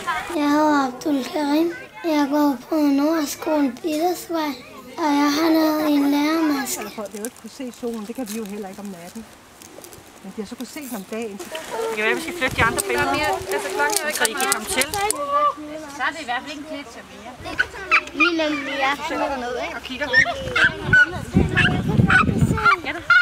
Jeg hedder Abdul Karim. Jeg går på Nordskolen Petersvej, og jeg har lavet en lærermaske. Det er jo ikke kunne se solen, det kan vi jo heller ikke om natten. Men de har så kunne se den om dagen. Det kan være, at vi skal flytte de andre billeder, så I kan komme til. Så er det i hvert fald ikke en klit til mere. Lille Lea. Så sætter der ned, ikke? Og kigger. Ja,